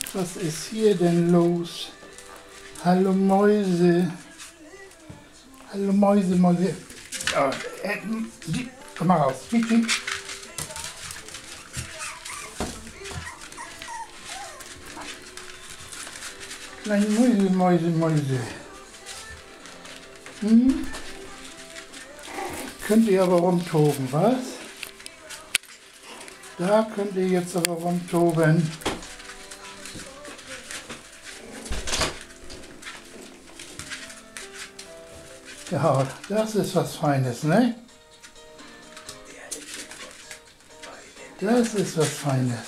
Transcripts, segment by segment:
Was ist hier denn los? Hallo Mäuse. Hallo Mäuse, Mäuse. Oh, komm mal raus. Kleine Mäuse, Mäuse, Mäuse. Könnt ihr aber rumtoben, was? Da könnt ihr jetzt aber rumtoben. Ja, das ist was Feines, ne? Das ist was Feines.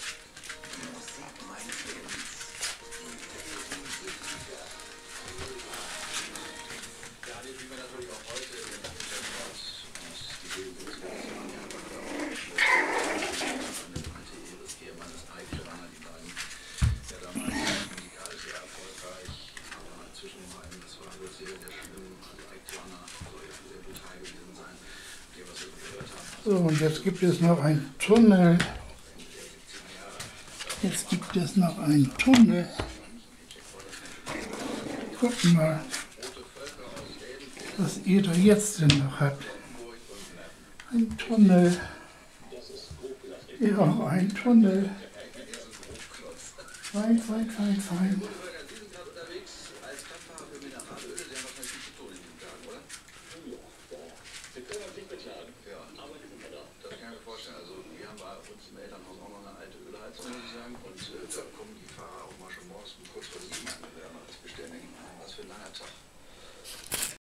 So, und jetzt gibt es noch einen Tunnel. Jetzt gibt es noch einen Tunnel. Guck mal, was ihr da jetzt denn noch habt. Ein Tunnel. Ja, ein Tunnel. Fein, fein, fein, fein. Das kann ich mir vorstellen. Also wir haben bei uns im Elternhaus auch noch eine alte Ölheizung, muss ich sagen. Und da kommen die Fahrer auch mal schon morgens um kurz vor 7 an, wenn wir das bestellen. Was für ein langer Tag.